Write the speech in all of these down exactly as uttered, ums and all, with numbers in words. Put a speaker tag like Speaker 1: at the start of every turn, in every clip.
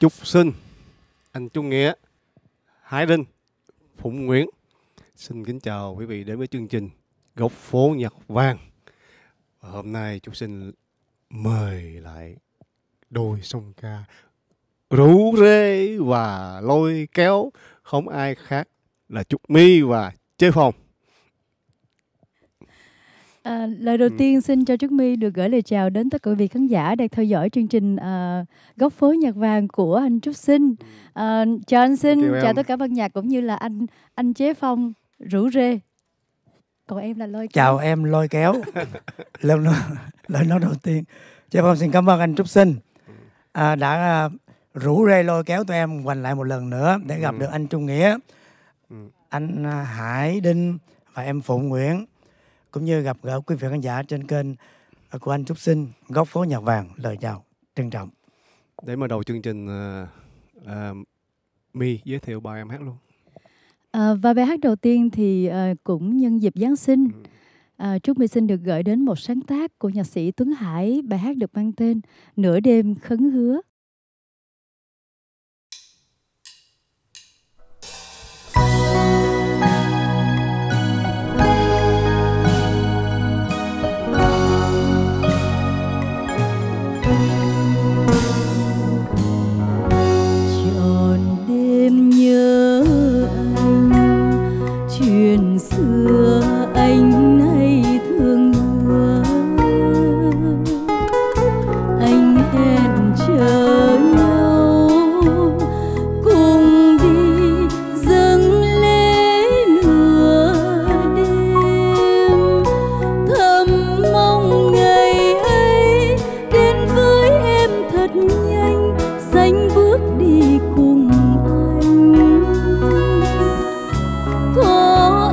Speaker 1: Trúc Sinh, anh Trung Nghĩa, Hải Đinh, Phụng Nguyễn. Xin kính chào quý vị đến với chương trình Góc Phố Nhạc Vàng. Và hôm nay Trúc Sinh mời lại đôi song ca rủ rê và lôi kéo, không ai khác là Trúc My và Chế Phong.
Speaker 2: À, lời đầu ừ. tiên xin cho Trúc My được gửi lời chào đến tất cả quý vị khán giả đang theo dõi chương trình uh, Góc Phố Nhạc Vàng của anh Trúc Sinh. Uh, chào anh Sinh, chào em. Tất cả ban nhạc cũng như là anh anh Chế Phong rủ rê. Còn em là lôi kéo.
Speaker 3: Chào em lôi kéo. lời, nói, lời nói đầu tiên, Chế Phong xin cảm ơn anh Trúc Sinh à, đã uh, rủ rê lôi kéo tụi em quành lại một lần nữa để gặp ừ. được anh Trung Nghĩa, ừ. anh uh, Hải Đinh và em Phụng Nguyễn, cũng như gặp gỡ quý vị khán giả trên kênh của anh Trúc Sinh Góc Phố Nhạc Vàng. Lời chào trân trọng.
Speaker 1: Để mở đầu chương trình, uh, uh, My giới thiệu bài em hát luôn.
Speaker 2: À, và bài hát đầu tiên thì uh, cũng nhân dịp Giáng sinh, ừ. uh, Trúc My xin được gửi đến một sáng tác của nhạc sĩ Tuấn Hải. Bài hát được mang tên Nửa Đêm Khấn Hứa.
Speaker 4: Xưa anh nay thương nhớ, anh hẹn chờ nhau cùng đi dâng lễ nửa đêm, thầm mong ngày ấy đến với em thật nhanh, sánh bước đi cùng anh. Có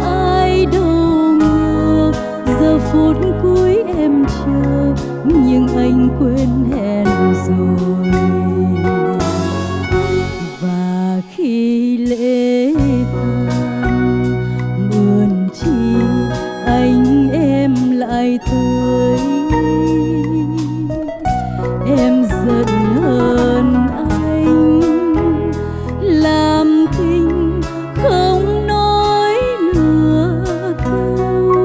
Speaker 4: phút cuối em chờ nhưng anh quên hẹn rồi, và khi lễ tàn buồn chi anh em lại tới, em giận hơn anh làm kinh không nói nửa câu.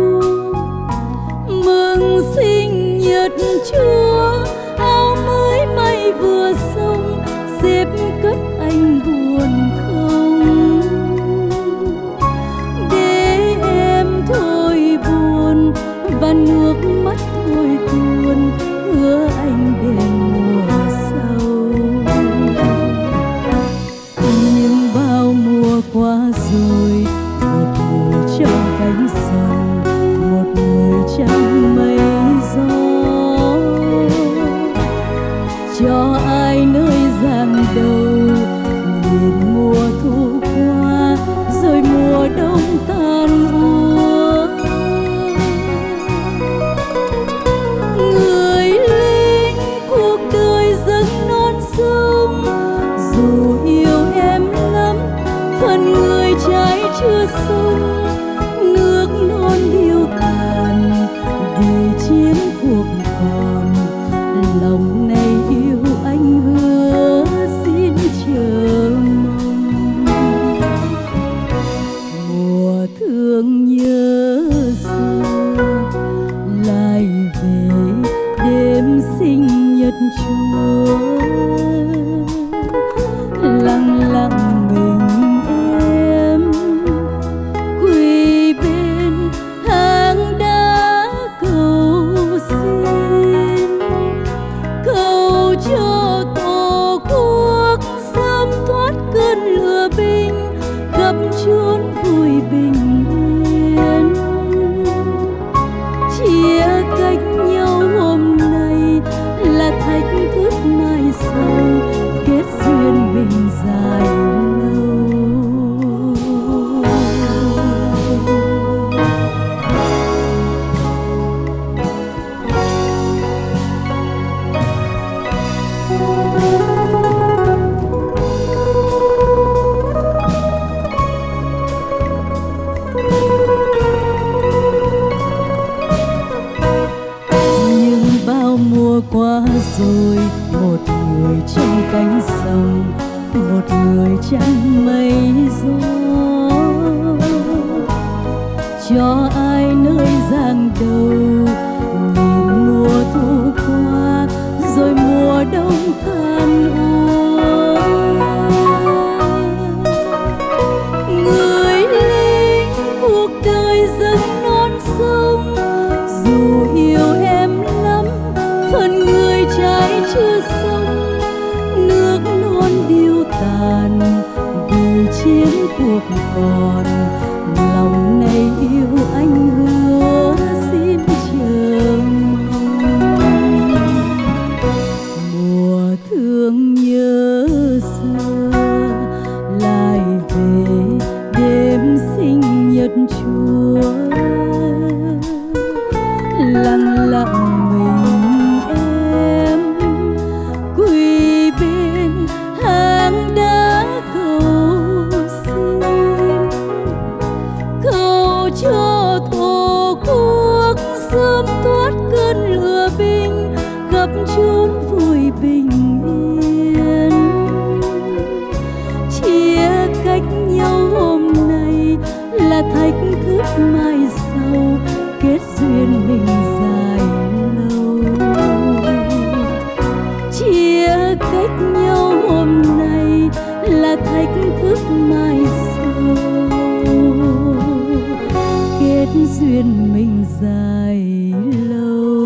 Speaker 4: Mừng sinh nhật Chúa, áo mới may vừa xong, xếp cất anh buồn không, để em thôi buồn và nước mắt thôi tuôn, hứa anh đến mùa sau. Nhưng bao mùa qua rồi, một người trong cánh rừng, một người trong mây gió, cho ai nơi giang đầu. Nhìn mùa thu qua rồi mùa đông tan úa, người lính cuộc đời dâng non sông, dù yêu em lắm phần người trái chưa sông, nước mùa qua rồi, một người trong cánh sông, một người trong mây gió. Cho ai nơi giang đầu, nhìn mùa thu qua rồi mùa đông tàn úa. Người lính cuộc đời dâng non sông, dù yêu em lắm phần người trái chưa xong. Nước non điêu tàn vì chiến cuộc còn, lòng này yêu anh hứa xin chờ mong. Mùa thương nhớ xưa lại về đêm sinh nhật Chúa, lặng lặng mình em quỳ bên hang đá cầu xin, cầu cho tổ quốc sớm thoát cơn lửa binh, gặp chốn vui bình yên. Chia cách nhau hôm nay là thách thức mai sau, kết duyên mình dài lâu. Chia cách nhau hôm nay là thách thức mai sau, kết duyên mình dài lâu.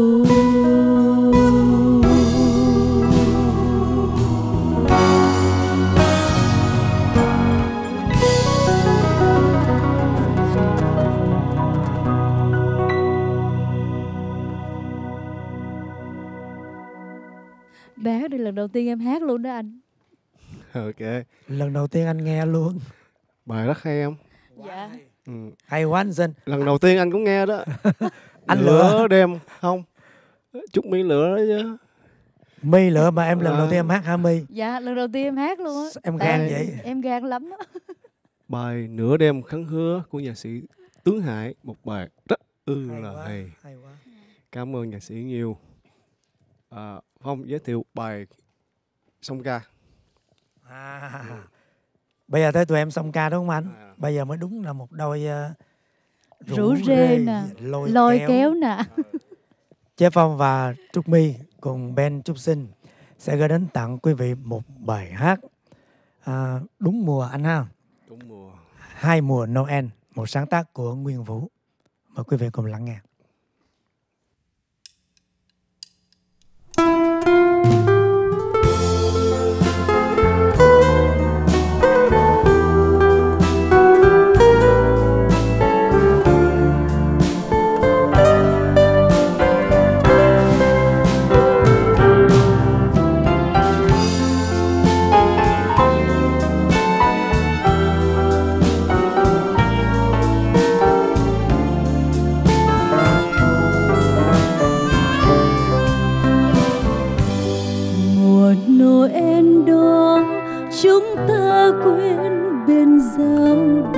Speaker 2: Bé đây lần đầu tiên em hát luôn đó anh.
Speaker 1: Ok.
Speaker 3: Lần đầu tiên anh nghe luôn.
Speaker 1: Bài rất hay không?
Speaker 2: Dạ.
Speaker 1: Ừ.
Speaker 3: Hay quá anh Sinh.
Speaker 1: Lần đầu tiên anh cũng nghe đó.
Speaker 3: Anh
Speaker 1: lửa
Speaker 3: lựa
Speaker 1: đêm không? Chút mi lửa đó chứ.
Speaker 3: My lựa mà em lần
Speaker 1: À.
Speaker 3: đầu tiên em hát hả My?
Speaker 2: Dạ, lần đầu tiên em hát luôn á.
Speaker 3: Em
Speaker 2: Tại
Speaker 3: gan vậy?
Speaker 2: Em gan lắm á.
Speaker 1: Bài Nửa đêm khấn hứa của nhạc sĩ Tướng Hải, một bài rất ư
Speaker 3: Hay
Speaker 1: là
Speaker 3: quá,
Speaker 1: hay.
Speaker 3: hay quá.
Speaker 1: Cảm ơn nhạc sĩ nhiều. À, Phong giới thiệu bài song ca.
Speaker 3: À. Bây giờ tới tụi em xong ca đúng không anh?
Speaker 1: À.
Speaker 3: Bây giờ mới đúng là một đôi uh,
Speaker 2: Rủ rê nè,
Speaker 3: lôi,
Speaker 2: lôi
Speaker 3: kéo.
Speaker 2: kéo nè.
Speaker 3: Chế Phong và Trúc My cùng Ben Trúc Sinh sẽ gửi đến tặng quý vị một bài hát à, đúng mùa anh ha.
Speaker 1: Đúng mùa.
Speaker 3: Hai mùa Noel, một sáng tác của Nguyên Vũ. Mời quý vị cùng lắng nghe.
Speaker 4: Noel đó chúng ta quên bên giao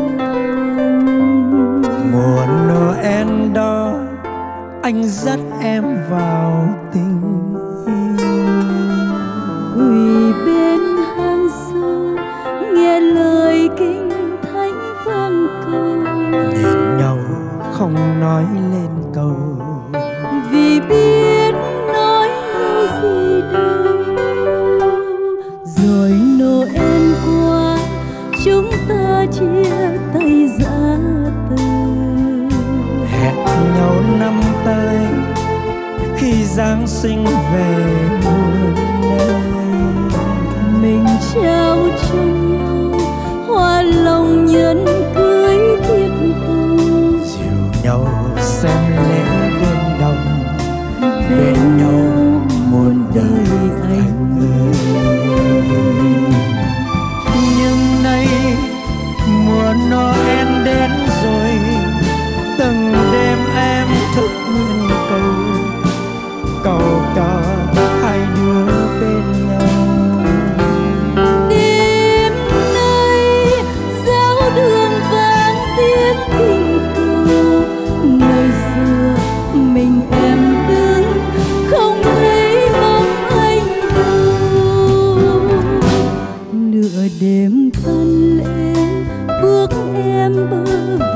Speaker 4: đồng.
Speaker 3: Mùa Noel đó anh dắt em vào tình yêu,
Speaker 4: Quỳ bên hang sâu nghe lời kinh thánh vang cầu,
Speaker 3: nhìn nhau không nói lên câu,
Speaker 4: vì biết nói lời gì đâu. Rồi Noel qua chúng ta chia tay ra từ,
Speaker 3: hẹn nhau năm tới khi Giáng sinh về muôn nơi.
Speaker 4: mình trao cho nhau hoa lòng nhân cưới thiết hồng,
Speaker 3: Dìu nhau xem lễ đêm đông,
Speaker 4: bên nhau muôn đời anh ơi.
Speaker 3: nhưng nay mùa Noel đến rồi, từng đêm em thức nguyện cầu, cầu cho hai đứa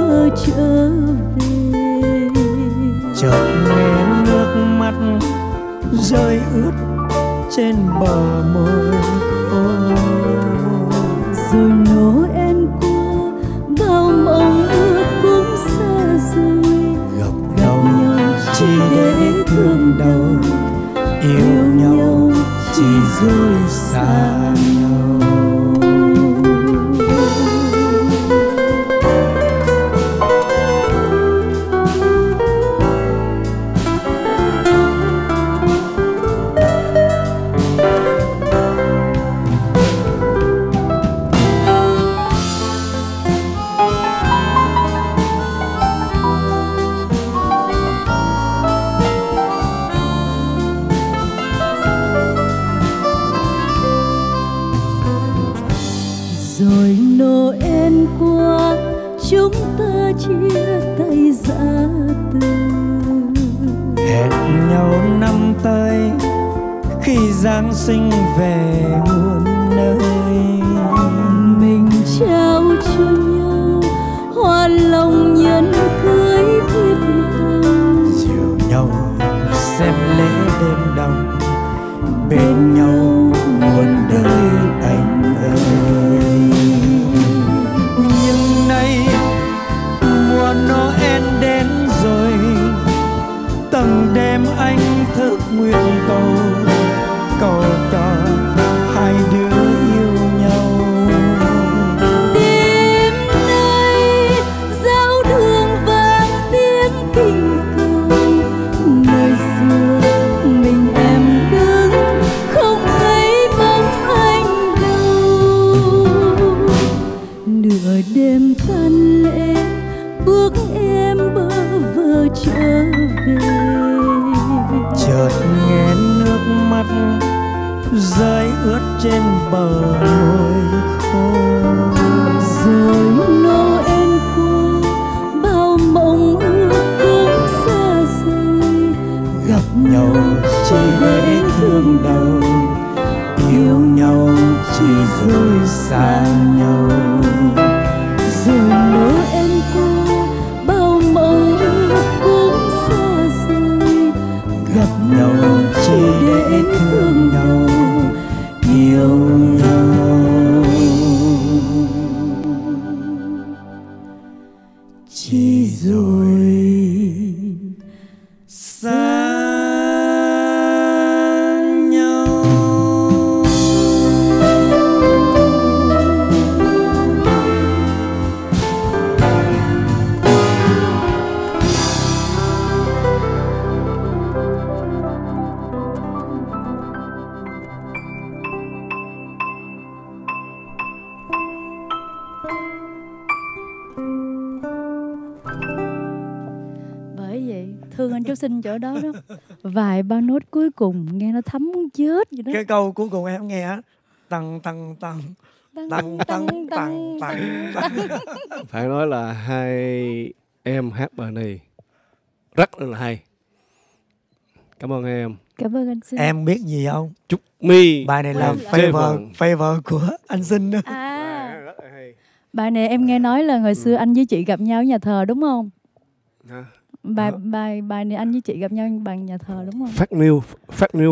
Speaker 4: vơ trở về.
Speaker 3: Chợt nghe nước mắt rơi ướt trên bờ môi khô.
Speaker 4: Rồi Noel qua bao mộng ước cũng xa rồi.
Speaker 3: Gặp nhau chỉ để thương đầu, yêu nhau chỉ rồi xa nhau.
Speaker 4: Rồi Noel qua chúng ta chia tay giã từ.
Speaker 3: Hẹn nhau năm tới khi Giáng sinh về muôn nơi.
Speaker 4: Mình trao cho nhau hoa lòng nhân cưới thiết hồng.
Speaker 3: Dìu nhau xem lễ đêm đông, bên nhau muôn đời anh ơi. Nhưng nay mùa Noel đến rồi, từng đêm anh thức nguyện cầu, cầu cho hai đứa yêu nhau.
Speaker 4: Đêm nay giao đường vang tiếng kinh cầu. Ngày xưa mình em đứng không thấy bóng anh đâu. Nửa đêm tan lễ bước em bơ vơ trở về.
Speaker 3: Chợt nghe nước mắt rơi ướt trên bờ môi khô.
Speaker 4: Rồi Noel qua bao mộng ước cũng xa rồi.
Speaker 3: Gặp nhau chỉ để thương đầu, yêu nhau chỉ rồi xa nhau.
Speaker 4: Rồi Noel qua bao mộng ước cũng xa rồi.
Speaker 3: Gặp nhau chỉ để thương nhau, yêu nhau chỉ rồi xa nhau.
Speaker 2: Bởi vậy thương anh Trúc Sinh chỗ đó đó. Vài ba nốt cuối cùng nghe nó thấm muốn chết vậy đó.
Speaker 3: Cái câu cuối cùng em nghe á, tăng tăng tăng
Speaker 2: Tăng,
Speaker 3: tăng tăng tăng tăng tăng.
Speaker 1: Phải nói là hai em hát bài này rất là hay. Cảm ơn em.
Speaker 2: Cảm ơn anh Sinh.
Speaker 3: Em biết gì không?
Speaker 1: Trúc My.
Speaker 3: Bài này là
Speaker 2: Quên
Speaker 3: favor favor của anh Sinh đó.
Speaker 2: À,
Speaker 1: Rất là hay.
Speaker 2: bài này em nghe nói là hồi xưa anh với chị gặp nhau ở nhà thờ đúng không?
Speaker 1: Hả?
Speaker 2: Bài
Speaker 1: Đó.
Speaker 2: bài bài này anh với chị gặp nhau bằng nhà thờ đúng không?
Speaker 1: Phát niêu, phát niêu.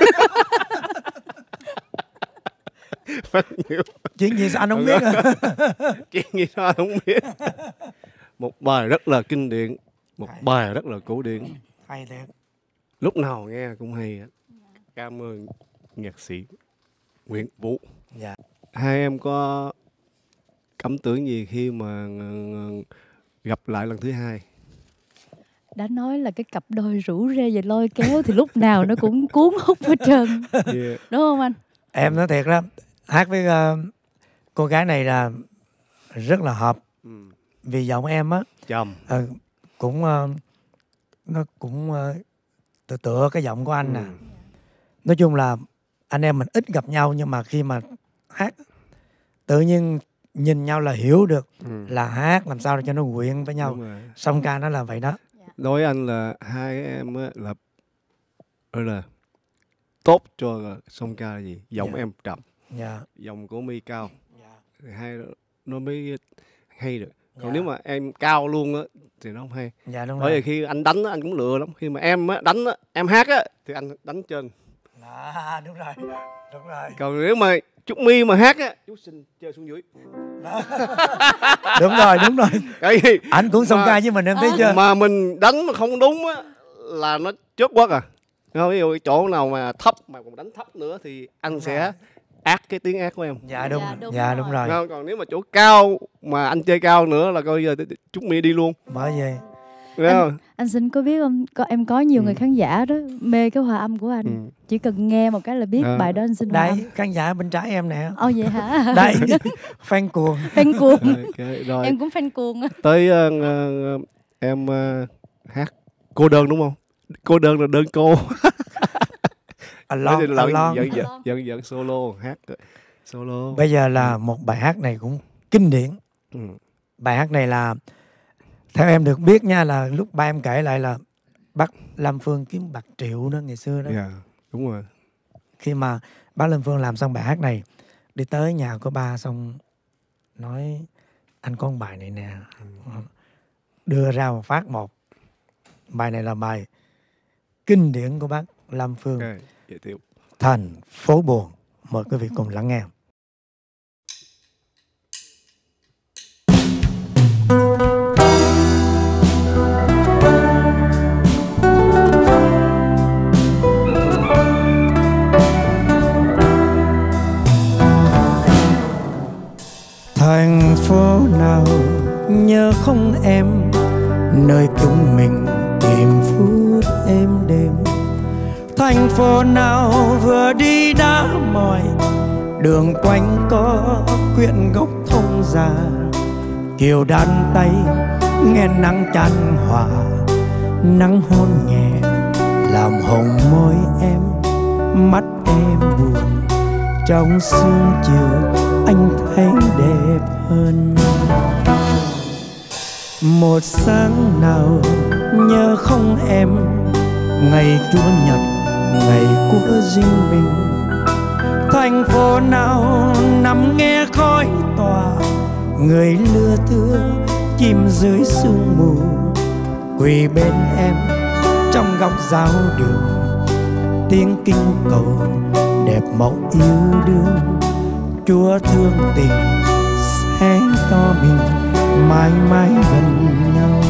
Speaker 1: Phát niêu.
Speaker 3: Chuyện gì sao anh không biết à?
Speaker 1: Chuyện gì sao anh không biết. Một bài rất là kinh điển, một bài rất là cổ điển.
Speaker 3: Hay thiệt.
Speaker 1: Lúc nào nghe cũng hay. Cảm ơn nhạc sĩ Nguyễn Vũ.
Speaker 3: Dạ.
Speaker 1: Hai em có cảm tưởng gì khi mà gặp lại lần thứ hai?
Speaker 2: Đã nói là cái cặp đôi rủ rê và lôi kéo thì lúc nào nó cũng cuốn hút hết trơn.
Speaker 1: Yeah.
Speaker 2: Đúng không anh?
Speaker 3: Em nói thiệt đó, hát với uh, cô gái này là rất là hợp.
Speaker 1: Ừ.
Speaker 3: Vì giọng em á
Speaker 1: Chầm.
Speaker 3: uh, cũng uh, nó cũng uh, tựa tựa cái giọng của anh nè.
Speaker 1: Ừ.
Speaker 3: Nói chung là anh em mình ít gặp nhau, nhưng mà khi mà hát tự nhiên nhìn nhau là hiểu được
Speaker 1: Ừ.
Speaker 3: là hát làm sao để cho nó quyện với nhau. Song ca nó là vậy đó.
Speaker 1: Nói anh là hai em á là gọi là tốt cho song ca là gì? Giọng
Speaker 3: Dạ.
Speaker 1: em trầm,
Speaker 3: Dạ.
Speaker 1: giọng của My cao,
Speaker 3: Dạ.
Speaker 1: hai nó mới hay được. Còn dạ. nếu mà em cao luôn á thì nó không hay.
Speaker 3: Dạ đúng
Speaker 1: bởi
Speaker 3: rồi.
Speaker 1: vì khi anh đánh á, anh cũng lừa lắm. Khi mà em á, đánh á, em hát á thì anh đánh trên.
Speaker 3: À, đúng rồi, đúng rồi.
Speaker 1: Còn nếu mà Trúc My mà hát á, chú xin chơi xuống dưới.
Speaker 3: Đúng rồi, đúng rồi.
Speaker 1: Cái gì?
Speaker 3: Anh cũng song ca với mình, em thấy chưa?
Speaker 1: Mà mình đánh mà không đúng á là nó chớt quất à. Ví dụ cái chỗ nào mà thấp mà còn đánh thấp nữa thì anh đúng sẽ rồi. át cái tiếng át của em.
Speaker 3: Dạ đúng, dạ đúng, dạ, đúng rồi.
Speaker 1: rồi. Còn nếu mà chỗ cao mà anh chơi cao nữa là coi giờ Trúc My đi luôn.
Speaker 3: Bởi vậy.
Speaker 2: Anh, anh Sinh có biết không, có em có nhiều ừ. người khán giả đó mê cái hòa âm của anh, ừ. chỉ cần nghe một cái là biết à. bài đó anh Sinh hòa âm.
Speaker 3: Đây khán giả bên trái em nè.
Speaker 2: Ồ vậy hả?
Speaker 3: Đây fan cuồng.
Speaker 2: Fan cuồng.
Speaker 1: Okay, rồi.
Speaker 2: Em cũng fan cuồng.
Speaker 1: Tới uh, uh, em uh, hát cô đơn đúng không? Cô đơn là đơn cô.
Speaker 3: Alone, alone.
Speaker 1: Dẫn, dẫn, dẫn, dẫn solo hát solo.
Speaker 3: Bây giờ là một bài hát này cũng kinh điển. Ừ. Bài hát này là theo em được biết nha, là lúc ba em kể lại là bác Lâm Phương kiếm bạc triệu đó ngày xưa đó.
Speaker 1: Dạ, yeah, đúng rồi.
Speaker 3: Khi mà bác Lâm Phương làm xong bài hát này, đi tới nhà của ba xong nói anh có một bài này nè. Ừ. Đưa ra một phát một. Bài này là bài kinh điển của bác Lâm Phương.
Speaker 1: Okay, giới thiệu.
Speaker 3: Thành phố buồn. Mời quý vị cùng lắng nghe. Thành phố nào nhớ không em, nơi chúng mình tìm phút êm đêm. Thành phố nào vừa đi đã mỏi, đường quanh có quyện gốc thông già. Kiều đàn tay nghe nắng chan hòa, nắng hôn nhẹ làm hồng môi em. Mắt em buồn trong sương chiều, anh thấy đẹp hơn. Một sáng nào nhớ không em, ngày Chúa Nhật, ngày của riêng mình. Thành phố nào nằm nghe khói tỏa, người lưa thưa chìm dưới sương mù. Quỳ bên em trong góc giao đường, tiếng kinh cầu đẹp mẫu yêu đương. Chúa thương tình sẽ cho mình mãi mãi gần nhau.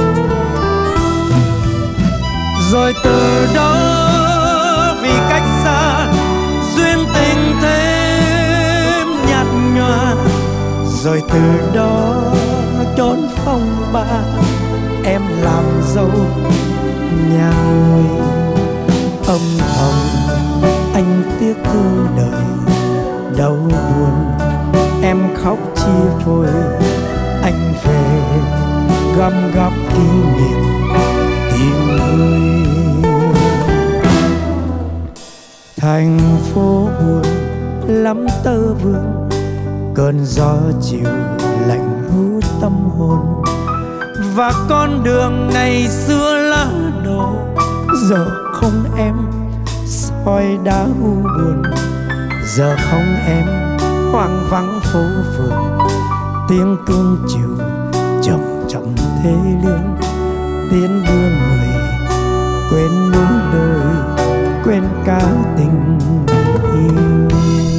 Speaker 3: Rồi từ đó vì cách xa, duyên tình thêm nhạt nhòa. Rồi từ đó chốn phong ba, em làm dâu nhà người. Âm thầm anh tiếc thương đời, đau buồn em khóc chia phôi. Anh về gom góp kỷ niệm tìm người. Thành phố buồn lắm tơ vương, cơn gió chiều lạnh buốt tâm hồn. Và con đường ngày xưa lá đổ, giờ không em soi đá u buồn. Giờ không em hoang vắng phố phường, tiếng cương chiều chậm chậm thế lương. Tiến đưa người quên núi đồi, quên cả tình yêu.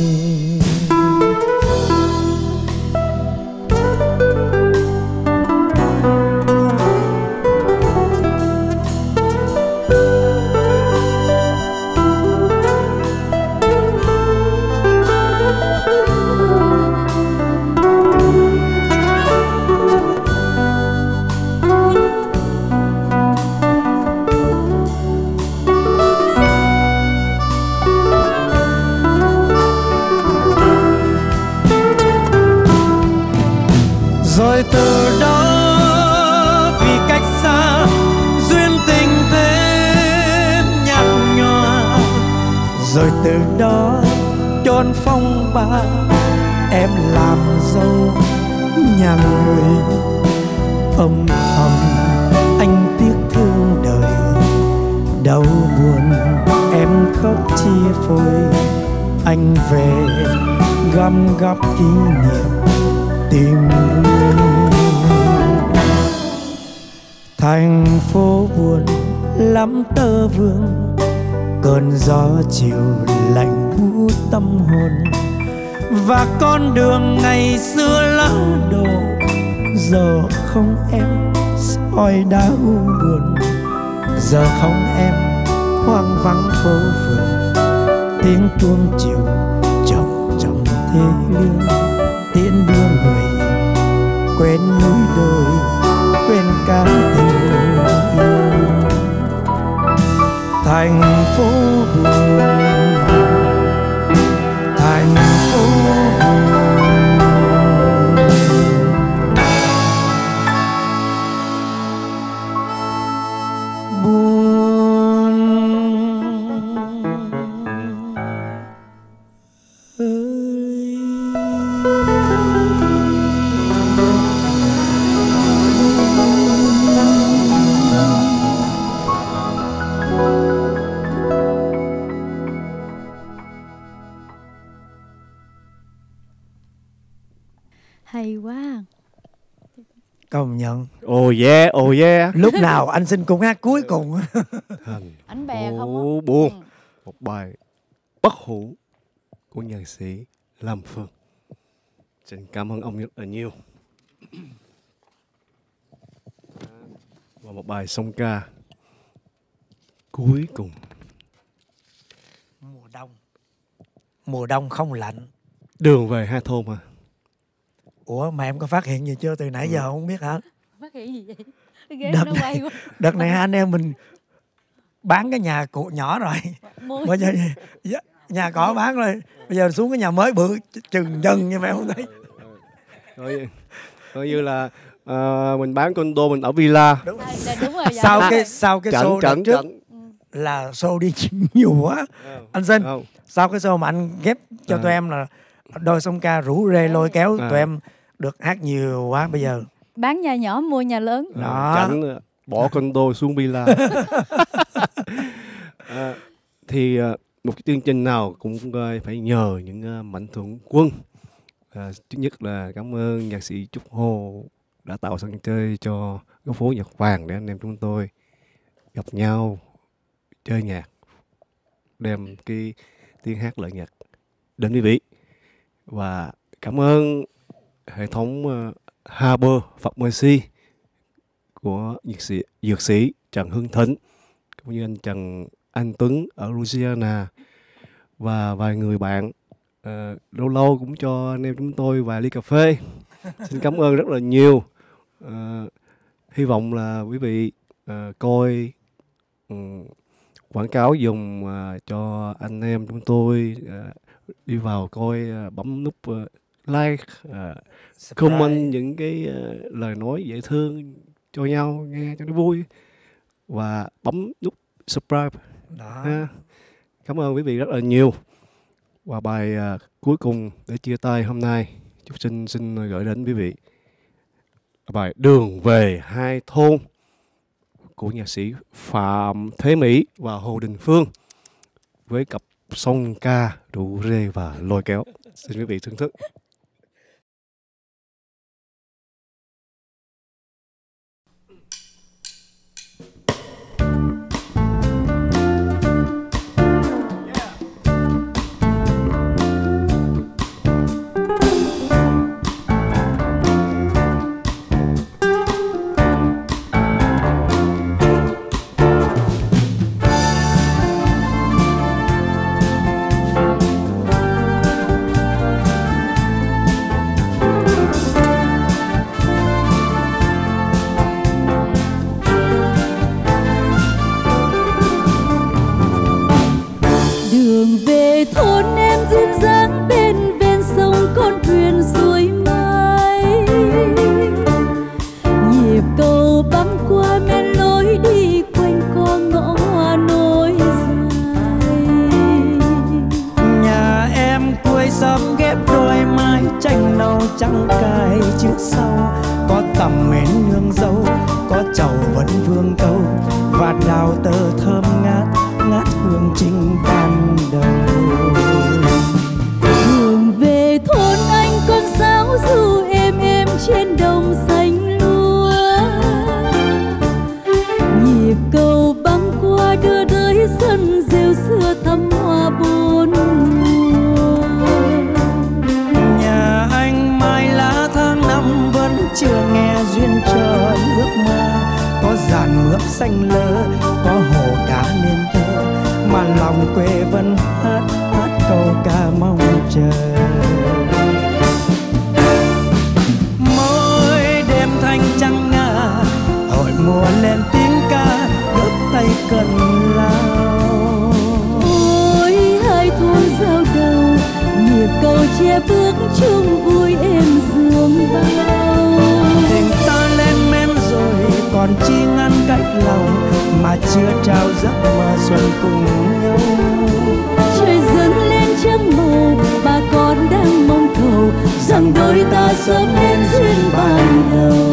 Speaker 3: Rồi từ đó vì cách xa, duyên tình thêm nhạt nhòa. Rồi từ đó chốn phong ba, em làm dâu nhà người. Âm thầm anh tiếc thương đời, đau buồn em khóc chia phôi. Anh về gom góp kỷ niệm tìm người. Thành phố buồn lắm tơ vương, cơn gió chiều lạnh buốt tâm hồn. Và con đường ngày xưa lỡ đổ, giờ không em soi đá u buồn. Giờ không em hoang vắng phố phường, tiếng chuông chiều chậm chậm thê lương. Tiễn đưa người quên núi đồi, quên cả tình yêu. Thành phố buồn, thành phố buồn, buồn ơi.
Speaker 2: Hay quá.
Speaker 3: Công nhận.
Speaker 1: Oh yeah, oh yeah.
Speaker 3: Lúc nào anh xin cùng hát cuối cùng.
Speaker 1: Thành
Speaker 2: Ánh bè không
Speaker 1: phố
Speaker 2: á?
Speaker 1: buồn,
Speaker 2: Ừ.
Speaker 1: một bài bất hủ của nhạc sĩ Lâm Phương. Xin cảm ơn ông rất là nhiều. Và một bài song ca cuối cùng.
Speaker 3: Mùa đông, mùa đông không lạnh.
Speaker 1: Đường về hai thôn à.
Speaker 3: Ủa mà em có phát hiện gì chưa? Từ nãy giờ không biết hả?
Speaker 2: Phát hiện gì vậy? Ghế
Speaker 3: Đợt
Speaker 2: nó
Speaker 3: này-
Speaker 2: quay quá.
Speaker 3: Đợt này anh em mình bán cái nhà cũ nhỏ rồi.
Speaker 2: Mua
Speaker 3: Bây giờ dạ, nhà cỏ bán rồi. Bây giờ xuống cái nhà mới bự chừng chân nhưng mà em không thấy.
Speaker 1: Coi, coi như là ờ, mình bán condo, mình ở villa.
Speaker 3: Đúng,
Speaker 2: À, dạ, đúng rồi, dạ,
Speaker 3: sau
Speaker 2: đúng
Speaker 3: cái
Speaker 2: rồi.
Speaker 3: sau cái
Speaker 1: Chẩn
Speaker 3: show đợt
Speaker 1: chẩn
Speaker 3: trước
Speaker 1: chẩn.
Speaker 3: là show đi nhiều quá. Anh Sinh,
Speaker 1: Không.
Speaker 3: sau cái show mà anh ghép cho
Speaker 1: À.
Speaker 3: tụi em là đôi song ca rủ rê lôi kéo
Speaker 1: À.
Speaker 3: tụi em được hát nhiều quá bây giờ.
Speaker 2: Bán nhà nhỏ mua nhà lớn.
Speaker 1: Ờ,
Speaker 3: Đó.
Speaker 1: Chẩn bỏ condo xuống villa. À, thì ờ, một cái chương trình nào cũng ờ, phải nhờ những ờ, mạnh thường quân. À, thứ nhất là cảm ơn nhạc sĩ Trúc Hồ đã tạo sân chơi cho góc phố Nhật Vàng để anh em chúng tôi gặp nhau chơi nhạc, đem cái tiếng hát lời nhạc đến quý vị. Và cảm ơn hệ thống uh, Harbour Pharmacy của dược sĩ, dược sĩ Trần Hưng Thịnh, cũng như anh Trần Anh Tuấn ở Louisiana và vài người bạn uh, lâu lâu cũng cho anh em chúng tôi vài ly cà phê. Xin cảm ơn rất là nhiều. Uh, hy vọng là quý vị uh, coi um, quảng cáo dùng uh, cho anh em chúng tôi uh, đi vào coi, uh, bấm nút uh, like, uh, comment những cái uh, lời nói dễ thương cho nhau nghe cho nó vui, và bấm nút subscribe.
Speaker 3: Đó.
Speaker 1: Ha. Cảm ơn quý vị rất là nhiều. Và bài uh, cuối cùng để chia tay hôm nay, Trúc Sinh xin gửi đến quý vị bài Đường về hai thôn của nhạc sĩ Phạm Thế Mỹ và Hồ Đình Phương với cặp song ca rủ rê và lôi kéo. Xin quý vị thưởng thức.
Speaker 4: Đường về thôn em duyên dáng bên ven sông con thuyền xuôi mai, nhịp cầu băng qua men lối đi quanh co ngõ hoa nối dài.
Speaker 3: Nhà em tuổi sớm ghép đôi mai tranh nâu trắng cài trước sau, có tầm mến nương dâu, có chầu vẫn vương câu và đào tơ thơm ngát ngát hương trinh ban đầu.
Speaker 4: Đường về thôn anh con sáo ru êm êm trên đồng xanh lúa,
Speaker 3: xanh lơ, có hồ cá nên thơ, mà lòng quê vẫn hát hát câu ca mong chờ. Mỗi đêm thanh trăng ngà, hội mùa lên tiếng ca, đớp tay cần lao.
Speaker 4: Ôi hai thôn giao đầu, nhịp cầu che bước chung vui êm dương bao.
Speaker 3: Tình ta lên men rồi còn chi ngăn cách lòng, mà chưa trao giấc mơ xuân cùng nhau.
Speaker 4: Trời dâng lên trăng màu, bà con đang mong cầu rằng đôi ta sớm nên duyên ban đầu.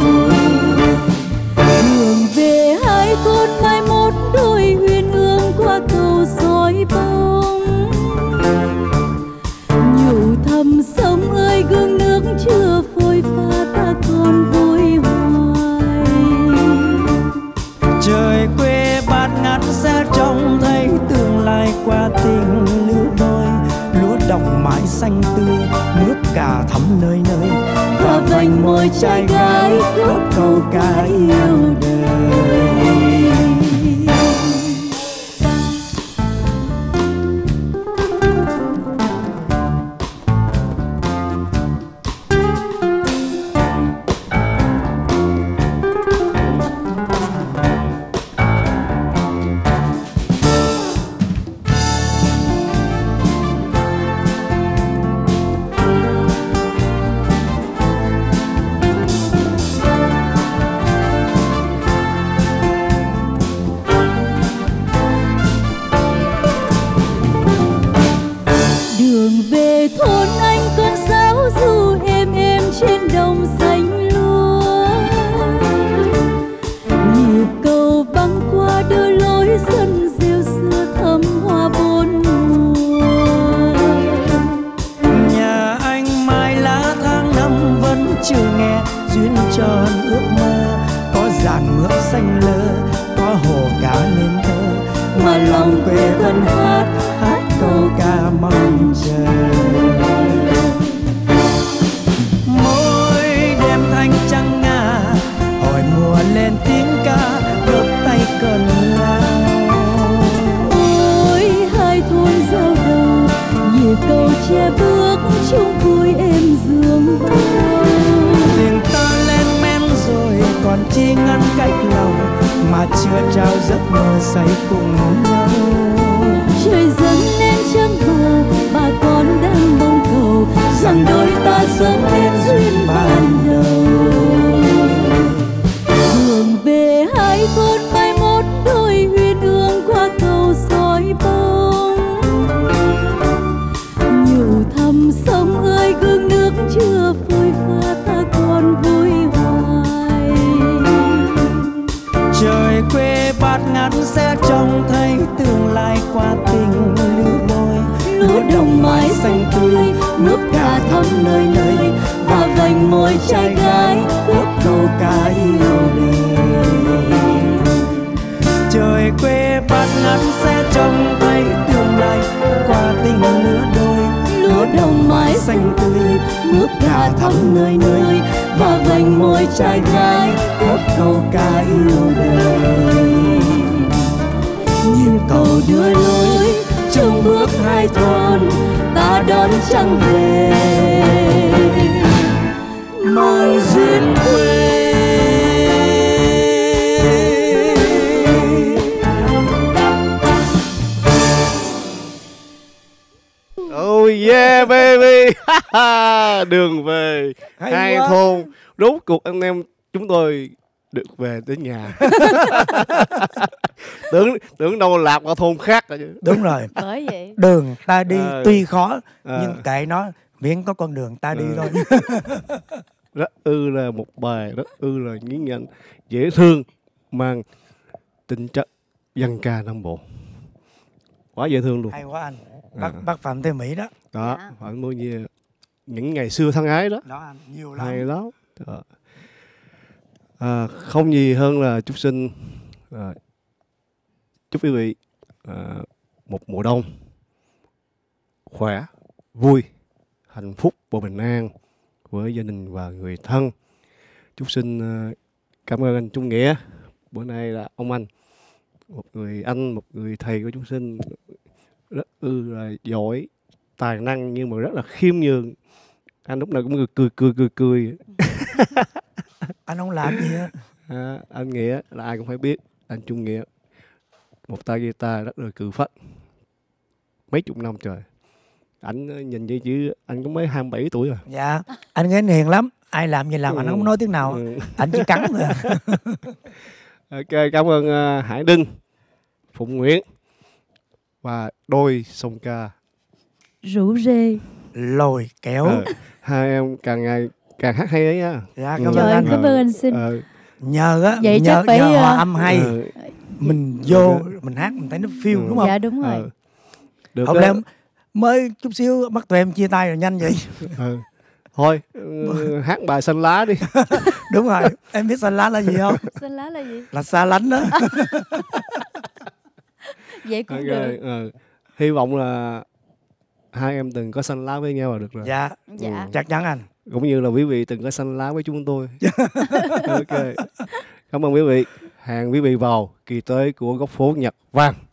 Speaker 4: Đường về hai thôn mai một đôi huyền ương qua cầu soi bóng. Nhủ thầm sông ơi gương nước chưa phôi pha, ta còn vui hoài.
Speaker 3: Trời quê bát ngát sẽ trông thấy tương lai qua tình lứa đôi. Lúa đồng mãi xanh tươi, nước cà thắm nơi nơi,
Speaker 4: Và vành môi trai gái góp câu ca yêu đời. Đường về thôn anh con sáo ru êm êm trên đồng xanh lúa. Nhịp cầu băng qua đôi lối sân rêu xưa thắm hoa bốn mùa.
Speaker 3: nhà anh mai lá tháng năm vẫn chưa nghe duyên tròn ước mơ. Có dàn mướp xanh lơ, có hồ cá nên thơ, mà lòng quê vẫn hát hát câu ca mong chờ. Mỗi đêm thanh trăng ngà, hồi mùa lên tiếng ca, đớp tay cần lao.
Speaker 4: Ôi hai thôn giao đầu, nhịp cầu che bước chung vui êm dương bao.
Speaker 3: Tình ta lên men rồi còn chi ngăn cách lòng, mà chưa trao giấc mơ say cùng nhau.
Speaker 4: Trời dâng lên trăng mờ, bà con đang mong cầu rằng đôi ta sớm nên duyên ban đầu. Đường về hai thôn mai một đôi huyền ương qua cầu soi bóng. Nhủ thầm sông ơi gương nước chưa phôi pha, ta còn vui hoài.
Speaker 3: Trời quê bát ngát sẽ trông thấy tương lai qua tình lứa đôi. Lúa đồng mái xanh tươi, nước cà thắm nơi nơi, và vành môi trai gái ước câu ca yêu đời. Trời quê bát ngát sẽ trông thấy tương lai qua tình lứa đôi. Lúa đồng mái xanh tươi, nước cà thắm nơi nơi, và vành môi trai gái ước câu ca yêu đời. Nhịp cầu đưa lối chung bước hai thôn, ta đón trăng về mong duyên quê.
Speaker 1: Oh yeah baby. Đường về
Speaker 3: Hay
Speaker 1: hai
Speaker 3: quá.
Speaker 1: thôn, rốt cuộc anh em chúng tôi được về đến nhà. tưởng tưởng đâu lạc vào thôn khác rồi chứ.
Speaker 3: Đúng rồi.
Speaker 2: Bởi vậy
Speaker 3: Đường ta đi
Speaker 1: Ờ.
Speaker 3: tuy khó,
Speaker 1: Ờ.
Speaker 3: nhưng kệ nó, miễn có con đường ta đi
Speaker 1: Ờ.
Speaker 3: thôi.
Speaker 1: Rất ư là một bài, rất ư là nhí nhảnh, dễ thương, mang tính chất dân ca Nam Bộ. Quá dễ thương luôn.
Speaker 3: Hay quá anh. Bác,
Speaker 1: À.
Speaker 3: bác Phạm Thế Mỹ đó.
Speaker 1: Đó,
Speaker 2: Dạ.
Speaker 1: khoảng bao nhiêu những ngày xưa thân ái đó.
Speaker 3: Đó anh, nhiều lắm.
Speaker 1: Hay lắm. Đó. À, không gì hơn là chúc xin à, chúc quý vị à, một mùa đông khỏe, vui, hạnh phúc và bình an với gia đình và người thân. Chúc xin à, cảm ơn anh Trung Nghĩa bữa nay là ông anh, một người anh, một người thầy của chúng sinh, rất ư là giỏi, tài năng nhưng mà rất là khiêm nhường. Anh lúc nào cũng cười cười cười cười cười.
Speaker 3: Anh không làm gì á.
Speaker 1: À, anh Nghĩa là ai cũng phải biết. Anh Trung Nghĩa, một tay guitar rất là cừ phách, mấy chục năm trời. Anh nhìn vậy chứ anh cũng mới hai mươi bảy tuổi rồi.
Speaker 3: Dạ, anh Nghĩa hiền lắm. Ai làm gì làm,
Speaker 1: Ừ.
Speaker 3: anh không nói tiếng nào.
Speaker 1: Ừ.
Speaker 3: Anh chỉ cắn thôi.
Speaker 1: Ok, cảm ơn uh, Hải Đinh, Phụng Nguyễn và đôi song ca
Speaker 2: Rủ rê.
Speaker 3: Lôi kéo.
Speaker 1: Ờ, hai em càng ngày càng hát hay đấy nha.
Speaker 3: Dạ,
Speaker 1: Ừ.
Speaker 3: cảm
Speaker 2: Trời
Speaker 3: ơn
Speaker 2: ơi,
Speaker 3: anh.
Speaker 2: cảm ơn anh Sinh.
Speaker 1: Ờ,
Speaker 3: Nhờ á,
Speaker 2: Vậy chắc
Speaker 3: nhờ,
Speaker 2: phải,
Speaker 3: nhờ hòa
Speaker 2: ờ,
Speaker 3: âm hay.
Speaker 1: ờ,
Speaker 3: Mình vô, mình hát, mình thấy nó feel,
Speaker 1: Ừ.
Speaker 3: đúng không?
Speaker 2: Dạ đúng rồi.
Speaker 1: ờ. Được
Speaker 3: Không
Speaker 1: đó.
Speaker 3: lẽ mới chút xíu bắt tụi em chia tay rồi nhanh vậy?
Speaker 1: Ờ. Thôi ừ, hát bài xanh lá đi.
Speaker 3: Đúng rồi, em biết xanh lá là gì không?
Speaker 2: Xanh lá là gì?
Speaker 3: Là xa lánh đó.
Speaker 2: Vậy cũng
Speaker 1: Ok,
Speaker 2: được.
Speaker 1: ờ. Hy vọng là hai em từng có xanh lá với nhau là được rồi.
Speaker 3: Dạ,
Speaker 2: Dạ.
Speaker 3: chắc chắn anh.
Speaker 1: Cũng như là quý vị từng có xanh lá với chúng tôi. Ok. Cảm ơn quý vị. Hẹn quý vị vào kỳ tới của Góc Phố Nhật Vang.